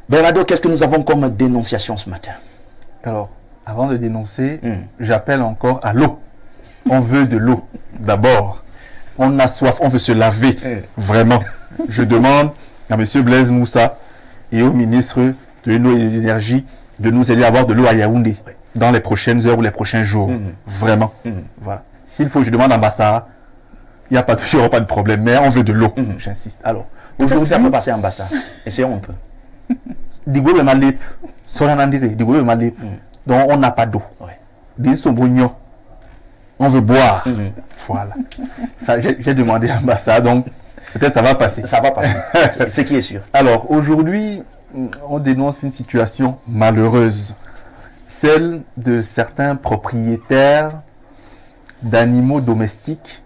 Bernardo, qu'est-ce que nous avons comme dénonciation ce matin? Alors, avant de dénoncer, j'appelle encore à l'eau. On veut de l'eau, d'abord. On a soif, on veut se laver, vraiment. Je demande à M. Blaise Moussa et au ministre de l'eau et de l'énergie de nous aider à avoir de l'eau à Yaoundé dans les prochaines heures ou les prochains jours. Vraiment. Voilà. S'il faut, je demande à Mbassa, il n'y aura pas de problème, mais on veut de l'eau. J'insiste. Alors, aujourd'hui, ça peut passer en Mbassa. Essayons un peu. Donc, on n'a pas d'eau. On veut boire. Voilà. J'ai demandé à Mbassa, donc peut-être ça va passer. Ça va passer. C'est ce qui est sûr. Alors, aujourd'hui, on dénonce une situation malheureuse. Celle de certains propriétaires d'animaux domestiques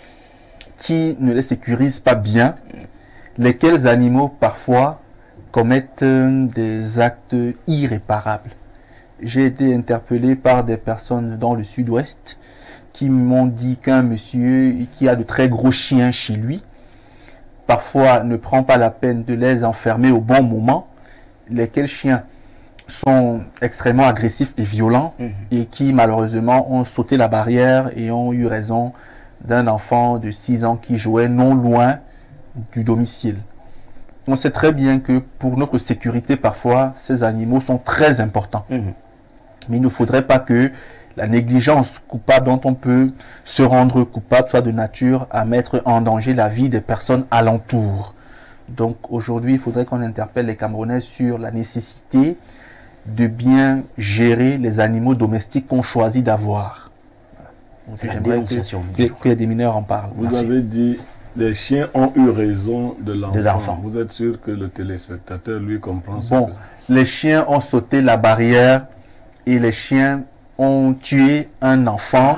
qui ne les sécurisent pas bien, lesquels animaux parfois commettent des actes irréparables. J'ai été interpellé par des personnes dans le sud-ouest qui m'ont dit qu'un monsieur qui a de très gros chiens chez lui, parfois ne prend pas la peine de les enfermer au bon moment, lesquels chiens sont extrêmement agressifs et violents et qui malheureusement ont sauté la barrière et ont eu raison d'un enfant de 6 ans qui jouait non loin du domicile. On sait très bien que pour notre sécurité, parfois, ces animaux sont très importants. Mais il ne faudrait pas que la négligence coupable dont on peut se rendre coupable soit de nature à mettre en danger la vie des personnes alentour. Donc aujourd'hui, il faudrait qu'on interpelle les Camerounais sur la nécessité de bien gérer les animaux domestiques qu'on choisit d'avoir. J'aimerais que les mineurs en parlent. Vous avez dit, les chiens ont eu raison de l'enfant. Vous êtes sûr que le téléspectateur, lui, comprend ça? Bon, les chiens ont sauté la barrière et les chiens ont tué un enfant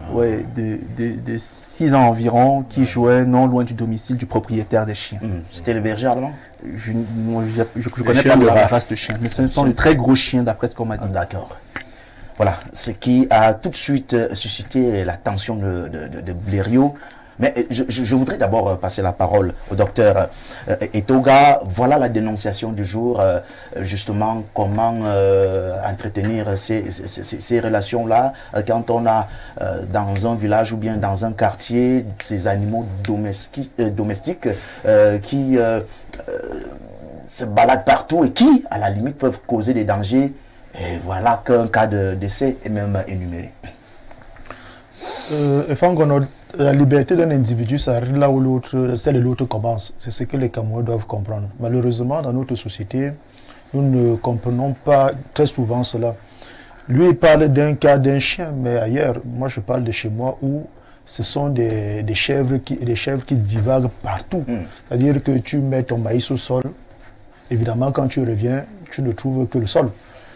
de 6 ans environ qui jouait non loin du domicile du propriétaire des chiens. C'était le berger allemand? Je ne connais pas la race de chiens, mais ce sont de très gros chiens d'après ce qu'on m'a dit. D'accord. Voilà, ce qui a tout de suite suscité l'attention de Blériot. Mais je voudrais d'abord passer la parole au docteur Etoga. Voilà la dénonciation du jour, justement, comment entretenir ces relations-là quand on a dans un village ou bien dans un quartier ces animaux domestiques qui se baladent partout et qui, à la limite, peuvent causer des dangers. Et voilà qu'un cas de décès est même énuméré. La liberté d'un individu s'arrête là où l'autre, celle de l'autre commence. C'est ce que les Camerounais doivent comprendre. Malheureusement, dans notre société, nous ne comprenons pas très souvent cela. Lui, il parle d'un cas d'un chien, mais ailleurs, moi je parle de chez moi où ce sont des chèvres qui divaguent partout. C'est-à-dire que tu mets ton maïs au sol, évidemment quand tu reviens, tu ne trouves que le sol.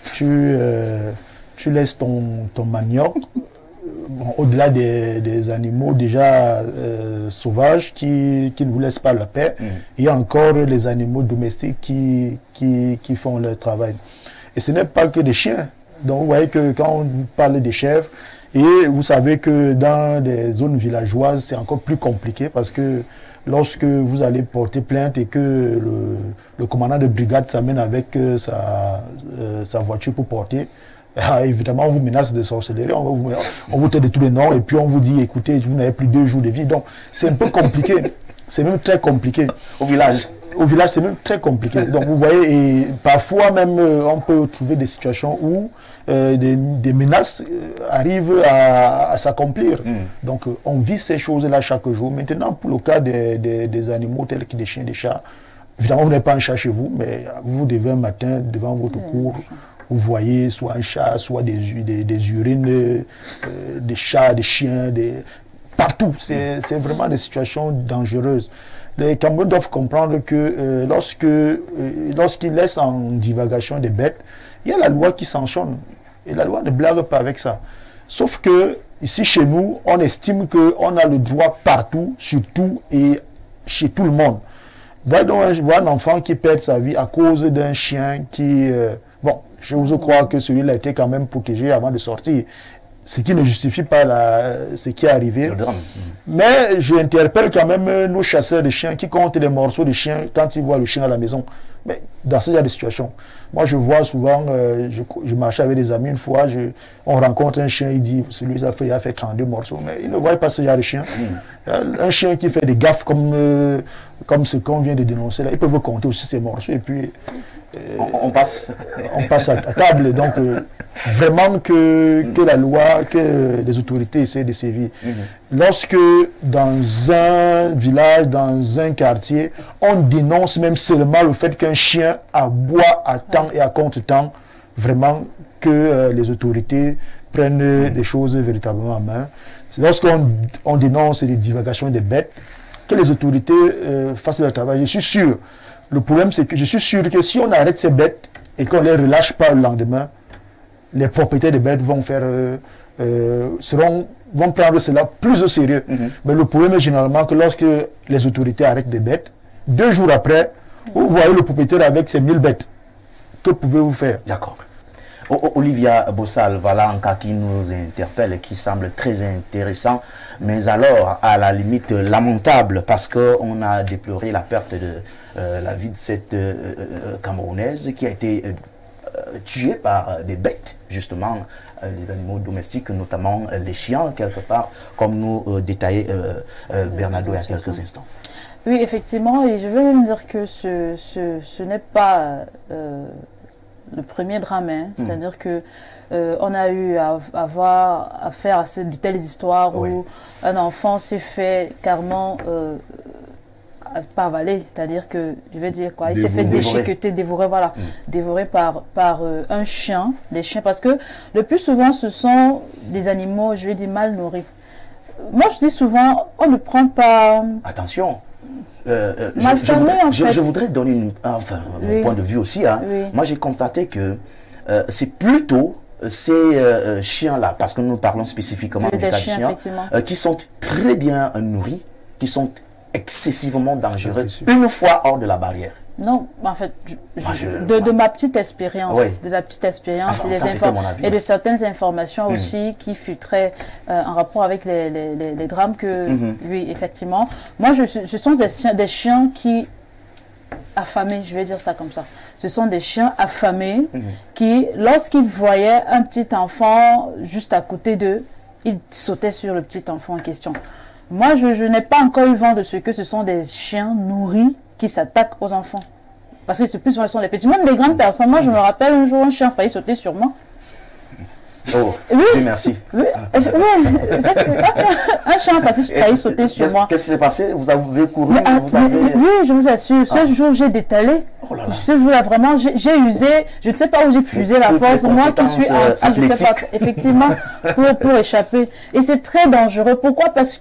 Tu laisses ton manioc. Bon, au-delà des animaux déjà sauvages qui ne vous laissent pas la paix, il y a encore les animaux domestiques qui font leur travail. Et ce n'est pas que des chiens. Donc vous voyez que quand on parle des chèvres, et vous savez que dans des zones villageoises, c'est encore plus compliqué parce que lorsque vous allez porter plainte et que le commandant de brigade s'amène avec sa voiture pour porter, évidemment, on vous menace de sorcellerie, on vous traite de tous les noms et puis on vous dit, écoutez, vous n'avez plus 2 jours de vie. Donc, c'est un peu compliqué. C'est même très compliqué. Au village, c'est même très compliqué. Donc, vous voyez, et parfois même, on peut trouver des situations où des menaces arrivent à s'accomplir. Donc, on vit ces choses-là chaque jour. Maintenant, pour le cas des animaux tels que des chiens, des chats, évidemment, vous n'avez pas un chat chez vous, mais vous devez un matin, devant votre cour, vous voyez soit un chat, soit des urines, des chats, des chiens, partout. C'est vraiment des situations dangereuses. Les Camerounais doivent comprendre que lorsqu'ils laissent en divagation des bêtes, il y a la loi qui sanctionne. Et la loi ne blague pas avec ça. Sauf que ici chez nous, on estime qu'on a le droit partout, sur tout et chez tout le monde. Voyez donc un enfant qui perd sa vie à cause d'un chien qui... bon, je vous crois que celui-là était quand même protégé avant de sortir. Ce qui ne justifie pas ce qui est arrivé. Mais j'interpelle quand même nos chasseurs de chiens qui comptent les morceaux de chiens quand ils voient le chien à la maison. Mais dans ce genre de situation, moi je vois souvent, je marchais avec des amis une fois, on rencontre un chien, il dit, celui-là il a fait 32 morceaux, mais il ne voit pas ce genre de chien. Un chien qui fait des gaffes comme ce qu'on vient de dénoncer là, ils peuvent compter aussi ses morceaux et puis on passe à table. Donc vraiment que la loi, que les autorités essaient de sévir. Lorsque dans un village, dans un quartier, on dénonce même seulement le fait qu'un chien aboie à temps et à contre-temps, vraiment que les autorités prennent des choses véritablement en main. C'est lorsqu'on dénonce les divagations des bêtes, que les autorités fassent leur travail. Je suis sûr. Le problème, c'est que je suis sûr que si on arrête ces bêtes et qu'on ne les relâche pas le lendemain, les propriétaires des bêtes vont prendre cela plus au sérieux. Mais le problème est généralement que lorsque les autorités arrêtent des bêtes, 2 jours après, vous voyez le propriétaire avec ses 1000 bêtes. Que pouvez-vous faire? D'accord. Olivia Bossal, voilà un cas qui nous interpelle et qui semble très intéressant, mais alors à la limite lamentable, parce qu'on a déploré la perte de la vie de cette Camerounaise qui a été tuée par des bêtes, justement, les animaux domestiques, notamment les chiens, quelque part, comme nous détaillait Bernardo il y a quelques instants. Oui, effectivement, et je veux même dire que ce n'est pas le premier drame, hein. C'est-à-dire que on a eu à avoir affaire à de telles histoires où un enfant s'est fait carrément pas avaler, c'est-à-dire que, je vais dire quoi, il s'est fait déchiqueter, dévorer, voilà, dévoré par un chien, des chiens, parce que le plus souvent ce sont des animaux, je vais dire, mal nourris. Moi je dis souvent, on ne prend pas... Attention, je voudrais donner mon point de vue aussi. Hein. Moi, j'ai constaté que c'est plutôt ces chiens-là, parce que nous parlons spécifiquement du cas des chiens, qui sont très bien nourris, qui sont excessivement dangereux une fois hors de la barrière. Non, en fait, de ma petite expérience, et de certaines informations aussi qui filtraient en rapport avec les drames que, oui, effectivement. Moi, ce sont des chiens qui affamés, je vais dire ça comme ça. Ce sont des chiens affamés qui, lorsqu'ils voyaient un petit enfant juste à côté d'eux, ils sautaient sur le petit enfant en question. Moi, je n'ai pas encore eu vent de ce que ce sont des chiens nourris qui s'attaquent aux enfants. Parce que c'est plus souvent, ce sont les petits. Même les grandes personnes. Moi, je me rappelle un jour, un chien a failli sauter sur moi. Oh, oui. Dieu merci. Oui, un chien a failli sauter sur moi. Qu'est-ce qui s'est passé? Vous avez couru? Oui, je vous assure. Ce jour, j'ai détalé. Oh là là. Ce jour-là, vraiment, j'ai usé. Je ne sais pas où j'ai pu user la force. Moi qui suis anti, je ne sais pas, effectivement, pour échapper. Et c'est très dangereux. Pourquoi? Parce que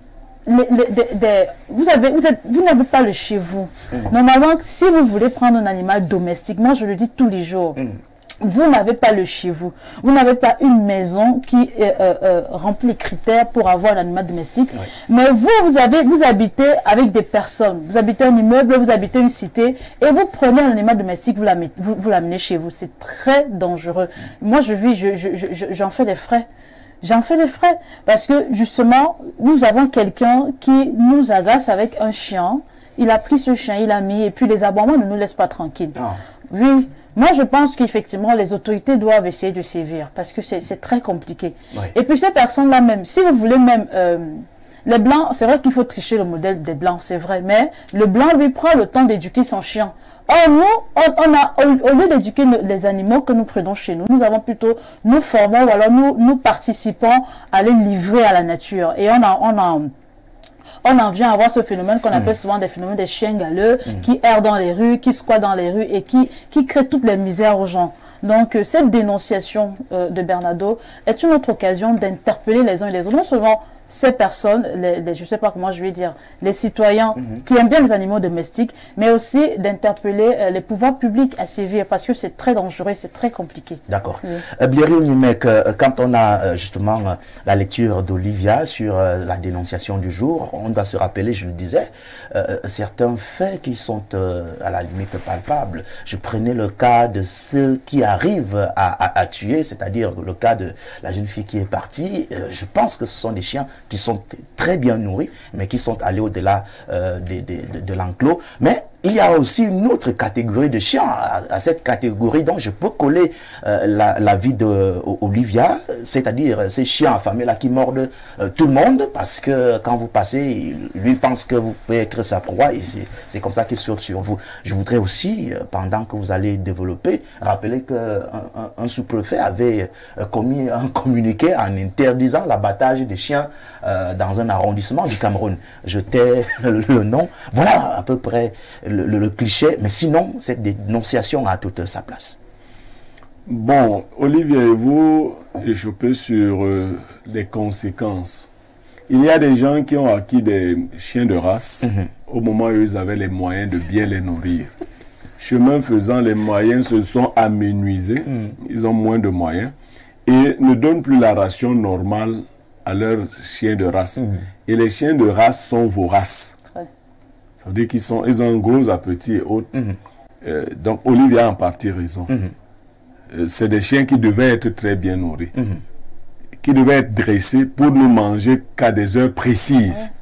vous n'avez pas le chez vous. Normalement, si vous voulez prendre un animal domestique, moi je le dis tous les jours, vous n'avez pas le chez vous. Vous n'avez pas une maison qui remplit les critères pour avoir un animal domestique. Mais vous habitez avec des personnes. Vous habitez un immeuble, vous habitez une cité et vous prenez un animal domestique, vous l'amenez chez vous. C'est très dangereux. Moi, j'en fais des frais. J'en fais des frais parce que justement, nous avons quelqu'un qui nous agace avec un chien. Il a pris ce chien, il l'a mis et puis les aboiements ne nous laissent pas tranquilles. Oui, moi je pense qu'effectivement les autorités doivent essayer de sévir parce que c'est très compliqué. Et puis ces personnes-là même, si vous voulez même... les blancs, c'est vrai qu'il faut tricher le modèle des blancs, c'est vrai, mais le blanc lui prend le temps d'éduquer son chien. Or, nous, au lieu d'éduquer les animaux que nous prenons chez nous, nous avons plutôt, nous formons ou alors nous participons à les livrer à la nature. Et on en vient à avoir ce phénomène qu'on appelle souvent des phénomènes des chiens galeux qui errent dans les rues, qui squattent dans les rues et qui créent toutes les misères aux gens. Donc, cette dénonciation de Bernardo est une autre occasion d'interpeller les uns et les autres. Non seulement ces personnes, je ne sais pas comment je vais dire, les citoyens qui aiment bien les animaux domestiques, mais aussi d'interpeller les pouvoirs publics à sévir parce que c'est très dangereux, c'est très compliqué. D'accord. Blériot Nimek, quand on a justement la lecture d'Olivia sur la dénonciation du jour, on doit se rappeler, je le disais, certains faits qui sont à la limite palpables. Je prenais le cas de ceux qui arrivent à tuer, c'est-à-dire le cas de la jeune fille qui est partie. Je pense que ce sont des chiens qui sont très bien nourris, mais qui sont allés au-delà de l'enclos. Mais il y a aussi une autre catégorie de chiens. À cette catégorie, donc, je peux coller la vie d'Olivia, c'est-à-dire ces chiens affamés là qui mordent tout le monde, parce que quand vous passez, lui pense que vous pouvez être sa proie, et c'est comme ça qu'il saute sur vous. Je voudrais aussi, pendant que vous allez développer, rappeler qu'un sous-préfet avait commis un communiqué en interdisant l'abattage des chiens dans un arrondissement du Cameroun. Je tais le nom. Voilà à peu près le cliché, mais sinon, cette dénonciation a toute sa place. Bon, Olivier et vous échoppez sur les conséquences. Il y a des gens qui ont acquis des chiens de race au moment où ils avaient les moyens de bien les nourrir. Chemin faisant, les moyens se sont amenuisés, ils ont moins de moyens, et ne donnent plus la ration normale à leurs chiens de race. Et les chiens de race sont voraces. Ça veut dire qu'ils ont un gros appétit et autres. Donc, Olivier a en partie raison. C'est des chiens qui devaient être très bien nourris, qui devaient être dressés pour ne manger qu'à des heures précises.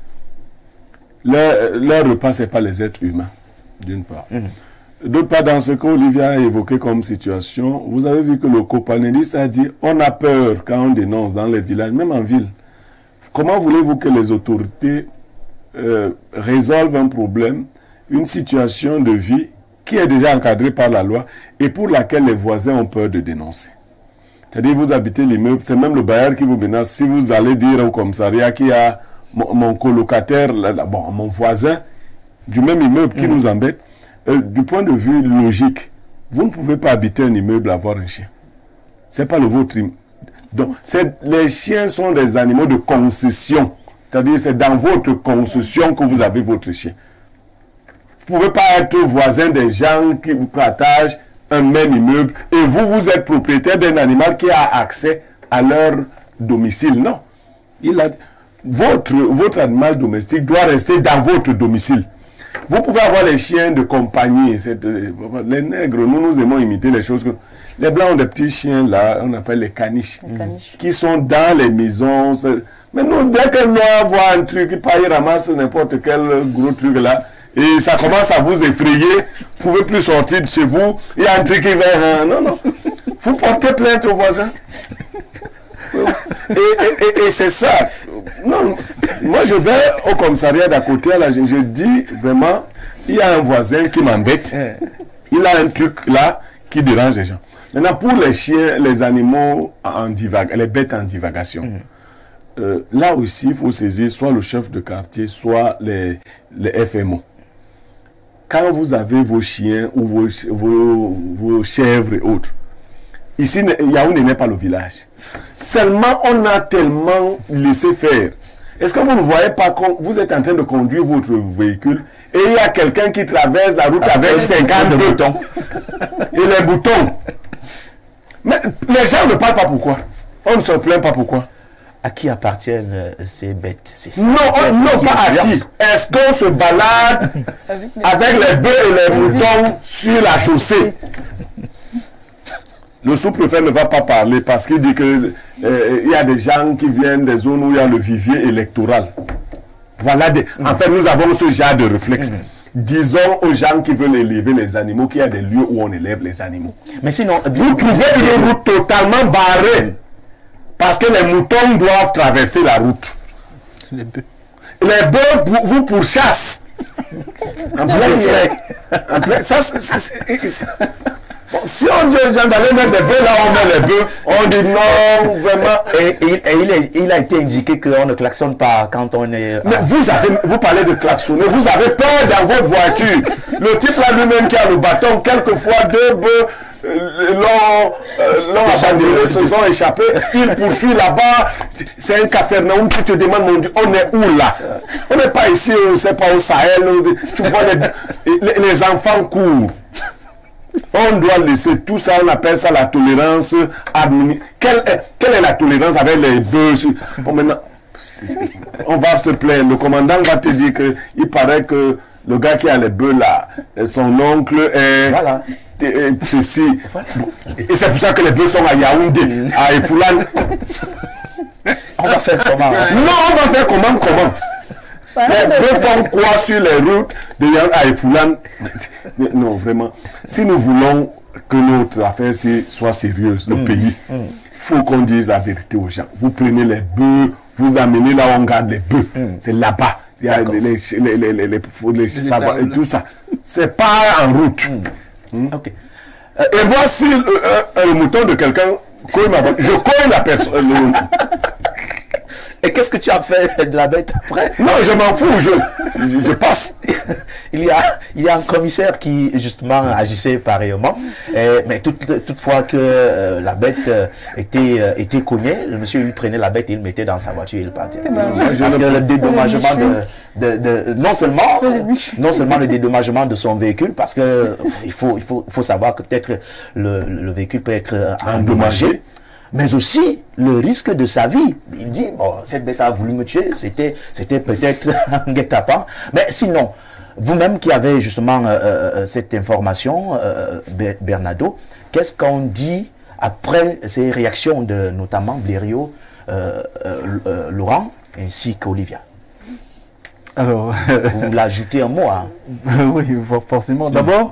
Leur repas, ce n'est pas les êtres humains, d'une part. D'autre part, dans ce qu'Olivier a évoqué comme situation, vous avez vu que le copanéliste a dit on a peur quand on dénonce dans les villages, même en ville. Comment voulez-vous que les autorités résolvent un problème, une situation de vie qui est déjà encadrée par la loi et pour laquelle les voisins ont peur de dénoncer? C'est-à-dire, vous habitez l'immeuble, c'est même le bailleur qui vous menace. Si vous allez dire au commissariat qu'il y a mon colocataire, mon voisin du même immeuble qui nous embête, du point de vue logique, vous ne pouvez pas habiter un immeuble et avoir un chien. C'est pas le vôtre. Donc, les chiens sont des animaux de concession. C'est-à-dire, c'est dans votre concession que vous avez votre chien. Vous ne pouvez pas être voisin des gens qui vous partagent un même immeuble et vous êtes propriétaire d'un animal qui a accès à leur domicile. Non. Votre animal domestique doit rester dans votre domicile. Vous pouvez avoir les chiens de compagnie. Les nègres, nous aimons imiter les choses. Les blancs ont des petits chiens là, on appelle les caniches, qui sont dans les maisons. Mais nous, dès que nous voit un truc, il ramasse n'importe quel gros truc là, et ça commence à vous effrayer, vous ne pouvez plus sortir de chez vous, il y a un truc qui va... Non. Vous portez plainte aux voisins. Et c'est ça. Non, moi je vais au commissariat d'à côté, là, je dis vraiment, il y a un voisin qui m'embête, il a un truc là qui dérange les gens. Maintenant, pour les chiens, les animaux les bêtes en divagation, là aussi, il faut saisir soit le chef de quartier, soit les FMO. Quand vous avez vos chiens ou vos chèvres et autres, ici, Yaoundé n'est pas le village. Seulement, on a tellement laissé faire. Est-ce que vous ne voyez pas quand vous êtes en train de conduire votre véhicule et il y a quelqu'un qui traverse la route avec 50 boutons et les boutons? Mais les gens ne parlent pas pourquoi. On ne se plaint pas pourquoi. À qui appartiennent ces bêtes? Non, pas à qui. Est-ce qu'on se balade avec les bœufs et les moutons sur la chaussée? Le sous-préfet ne va pas parler parce qu'il dit que il y a des gens qui viennent des zones où il y a le vivier électoral. Voilà. En fait, nous avons ce genre de réflexe. Disons aux gens qui veulent élever les animaux qu'il y a des lieux où on élève les animaux. Mais sinon, vous trouvez une route totalement barrée parce que les moutons doivent traverser la route. Les bœufs vous pourchassent. En plein ça, bon, si on dit aux gens d'aller mettre des bœufs là, on met les bœufs, on dit non, vraiment. Et il a été indiqué qu'on ne klaxonne pas quand on est... Mais vous parlez de klaxonner, vous avez peur dans votre voiture. Le type là lui-même qui a le bâton, quelquefois deux bœufs l'ont abandonné, se sont échappés, il poursuit là-bas, c'est un cafarnaum qui te demande, mon Dieu, on est où là? On n'est pas ici, on ne sait pas au Sahel, tu vois les enfants courent. On doit laisser tout ça, on appelle ça la tolérance administrative. Quelle est la tolérance avec les bœufs? Bon, maintenant, on va se plaindre. Le commandant va te dire qu'il paraît que le gars qui a les bœufs là, son oncle est... Voilà. Ceci. Et c'est pour ça que les bœufs sont à Yaoundé, à Efoulan. On va faire comment? Non, on va faire comment? Les bœufs font quoi sur les routes de Yaoundé à Efoulan? Non, vraiment. Si nous voulons que notre affaire soit sérieuse, le pays, il faut qu'on dise la vérité aux gens. Vous prenez les bœufs, vous amenez là où on garde les bœufs. C'est là-bas. Il y a les savoirs et tout ça. C'est pas en route. Ok. Et moi, si le mouton de quelqu'un cogne ma bête, je cogne la personne. Et qu'est-ce que tu as fait de la bête après? Non, je m'en fous, je passe. Il y a un commissaire qui justement agissait pareillement, mais toutefois que la bête était cognée, le monsieur lui prenait la bête et il le mettait dans sa voiture et il partait. Parce que le dédommagement non seulement le dédommagement de son véhicule, parce que il faut savoir que peut-être le véhicule peut être endommagé, mais aussi le risque de sa vie. Il dit, bon, cette bête a voulu me tuer, c'était peut-être un guet-apens. Mais sinon, vous-même qui avez justement cette information, Bernardo, qu'est-ce qu'on dit après ces réactions de notamment Blériot, Laurent ainsi qu'Olivia? Alors, vous l'ajoutez un mot, hein? oui, forcément. D'abord,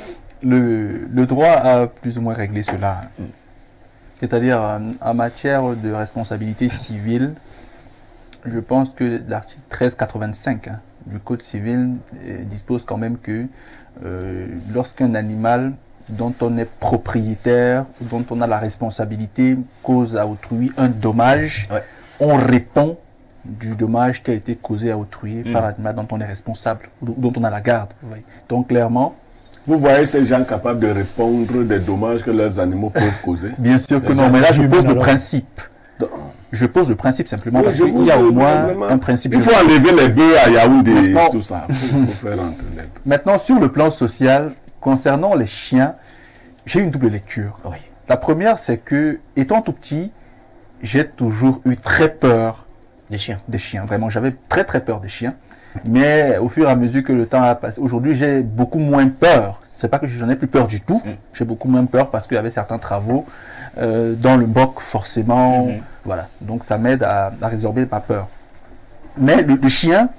le droit a plus ou moins réglé cela. C'est-à-dire, en matière de responsabilité civile, je pense que l'article 1385 du Code civil dispose quand même que lorsqu'un animal dont on est propriétaire, dont on a la responsabilité, cause à autrui un dommage, on répond du dommage qui a été causé à autrui par l'animal dont on est responsable, dont on a la garde. Donc, clairement, vous voyez ces gens capables de répondre des dommages que leurs animaux peuvent causer? Bien sûr que non, mais là je pose le principe. Je pose le principe simplement parce qu'il y a au moins un principe. Il faut enlever les bœufs à Yaoundé et tout ça. Il faut faire entrer les bœufs. Maintenant, sur le plan social, concernant les chiens, j'ai une double lecture. Oui. La première, c'est que, étant tout petit, j'ai toujours eu très peur des chiens. Des chiens, vraiment, j'avais très très peur des chiens. Mais au fur et à mesure que le temps a passé, aujourd'hui j'ai beaucoup moins peur. C'est pas que j'en ai plus peur du tout. J'ai beaucoup moins peur parce qu'il y avait certains travaux dans le BOC forcément. Voilà. Donc ça m'aide à résorber ma peur. Mais le chien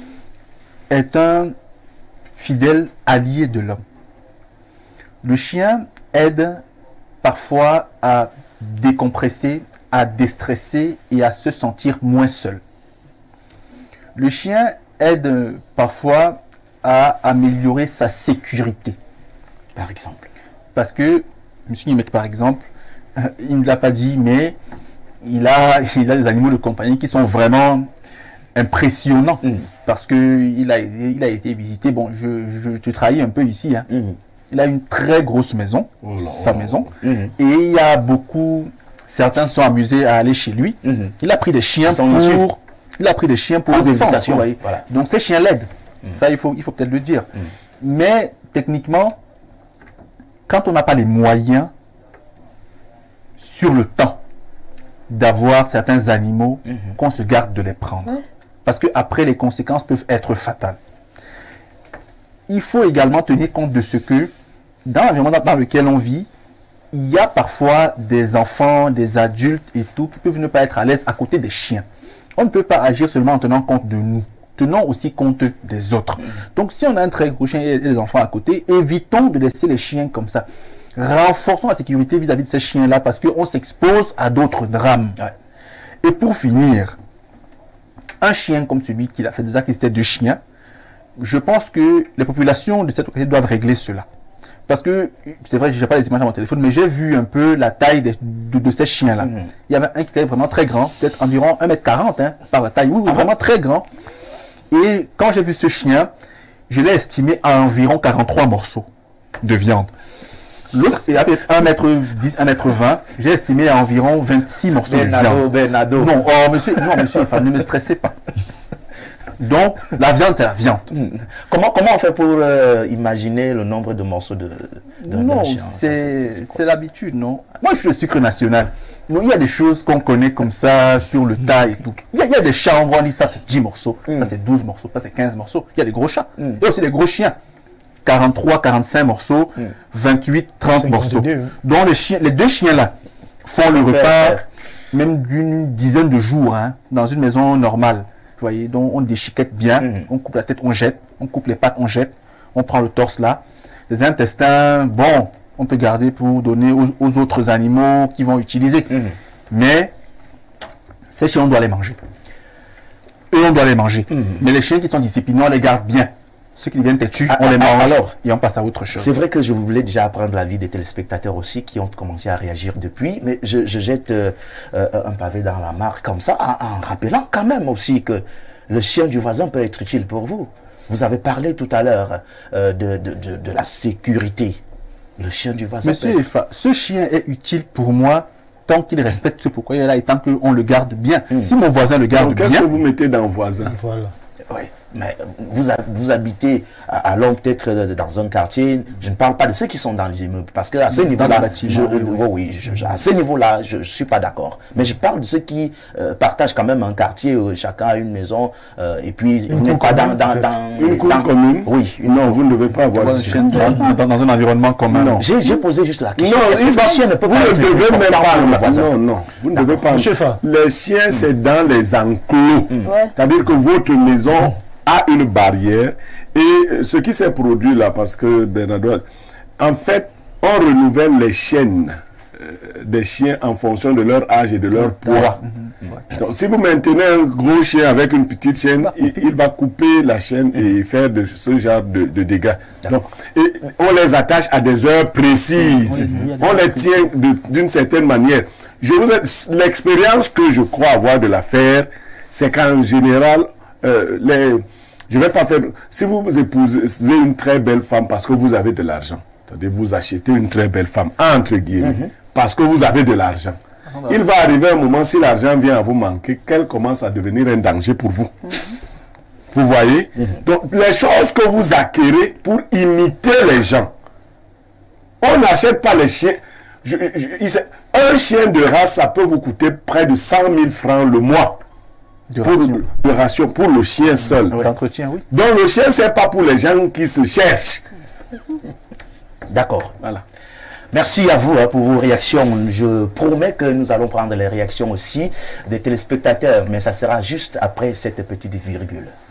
est un fidèle allié de l'homme. Le chien aide parfois à décompresser, à déstresser et à se sentir moins seul. Le chien aide parfois à améliorer sa sécurité. Par exemple. Parce que, M. Nimek, par exemple, il ne l'a pas dit, mais il a des animaux de compagnie qui sont vraiment impressionnants. Parce qu'il a été visité, bon, je te trahis un peu ici, hein. Il a une très grosse maison, sa maison, et il y a beaucoup, certains se sont amusés à aller chez lui. Il a pris des chiens pour les invitations. Voilà. Donc ces chiens l'aident. Ça, il faut peut-être le dire. Mais techniquement, quand on n'a pas les moyens sur le temps d'avoir certains animaux, qu'on se garde de les prendre. Parce que après les conséquences peuvent être fatales. Il faut également tenir compte de ce que, dans l'environnement dans lequel on vit, il y a parfois des enfants, des adultes et tout, qui peuvent ne pas être à l'aise à côté des chiens. On ne peut pas agir seulement en tenant compte de nous. Tenons aussi compte des autres. Donc si on a un très gros chien et des enfants à côté, évitons de laisser les chiens comme ça. Renforçons la sécurité vis-à-vis de ces chiens-là parce qu'on s'expose à d'autres drames. Et pour finir, un chien comme celui qu'il a fait déjà, qui était 2 chiens, je pense que les populations de cette localité doivent régler cela. Parce que, c'est vrai, je n'ai pas les images à mon téléphone, mais j'ai vu un peu la taille de ces chiens-là. Il y avait un qui était vraiment très grand, peut-être environ 1m40 hein, par la taille. Oui, vraiment très grand. Et quand j'ai vu ce chien, je l'ai estimé à environ 43 morceaux de viande. L'autre est à 1m10, 1m20. J'ai estimé à environ 26 morceaux de viande. Bernardo. Non, monsieur, enfin, ne me stressez pas. Donc, la viande, c'est la viande. Comment on fait pour imaginer le nombre de morceaux de non, chien? C'est l'habitude, non? Moi, je suis le sucre national. Non, il y a des choses qu'on connaît comme ça, sur le tas et tout. Il y a des chats, on voit, on dit ça, c'est 10 morceaux, ça, c'est 12 morceaux, ça, c'est 15 morceaux. Il y a des gros chats. Il y a aussi des gros chiens. 43, 45 morceaux, 28, 30 morceaux. Donc, les 2 chiens-là font le repas, même d'une dizaine de jours, hein, dans une maison normale. Vous voyez, donc on déchiquette bien, on coupe la tête, on jette, on coupe les pattes, on jette, on prend le torse là. Les intestins, bon, on peut garder pour donner aux autres animaux qui vont utiliser. Mais ces chiens, on doit les manger. Et on doit les manger. Mais les chiens qui sont disciplinés, on les garde bien. Ceux qui viennent têtus, on les mange alors, et on passe à autre chose. C'est vrai que je voulais déjà apprendre l'avis des téléspectateurs aussi qui ont commencé à réagir depuis, mais je jette un pavé dans la mare comme ça, en rappelant quand même aussi que le chien du voisin peut être utile pour vous. Vous avez parlé tout à l'heure de la sécurité. Le chien du voisin. Monsieur Efa, ce chien est utile pour moi tant qu'il respecte ce pourquoi il est là et tant qu'on le garde bien. Si mon voisin le garde bien... Qu'est-ce que vous mettez dans voisin? Voilà. Oui, mais vous habitez à Londres, peut-être dans un quartier. Je ne parle pas de ceux qui sont dans les immeubles, parce qu'à ce niveau-là, à ce niveau-là, je suis pas d'accord. Mais je parle de ceux qui partagent quand même un quartier où chacun a une maison et puis on n'est pas dans une cour commune. Oui, non, vous ne devez pas avoir de chien dans un environnement commun. Non. J'ai posé juste la question. Non, Est-ce que ces chiens ne peuvent vous pas ne être devez même pas. non, Non, vous ne devez pas. Fa. Les chiens, c'est dans les enclos. C'est-à-dire que votre maison a une barrière. Et ce qui s'est produit là, parce que Bernardo, en fait, on renouvelle les chaînes des chiens en fonction de leur âge et de leur poids. Donc, si vous maintenez un gros chien avec une petite chaîne, il va couper la chaîne et faire de ce genre de dégâts. Donc, et on les attache à des heures précises. On les tient d'une certaine manière. L'expérience que je crois avoir de l'affaire, c'est qu'en général, je vais pas faire. Si vous épousez une très belle femme parce que vous avez de l'argent, c'est-à-dire vous achetez une très belle femme, entre guillemets, parce que vous avez de l'argent. Il va arriver un moment, si l'argent vient à vous manquer, qu'elle commence à devenir un danger pour vous. Vous voyez? Donc, les choses que vous acquérez pour imiter les gens, on n'achète pas les chiens. Un chien de race, ça peut vous coûter près de 100 000 francs le mois. De ration pour le chien seul. D'entretien, oui. Donc le chien, c'est pas pour les gens qui se cherchent. D'accord, voilà. Merci à vous pour vos réactions. Je promets que nous allons prendre les réactions aussi des téléspectateurs, mais ça sera juste après cette petite virgule.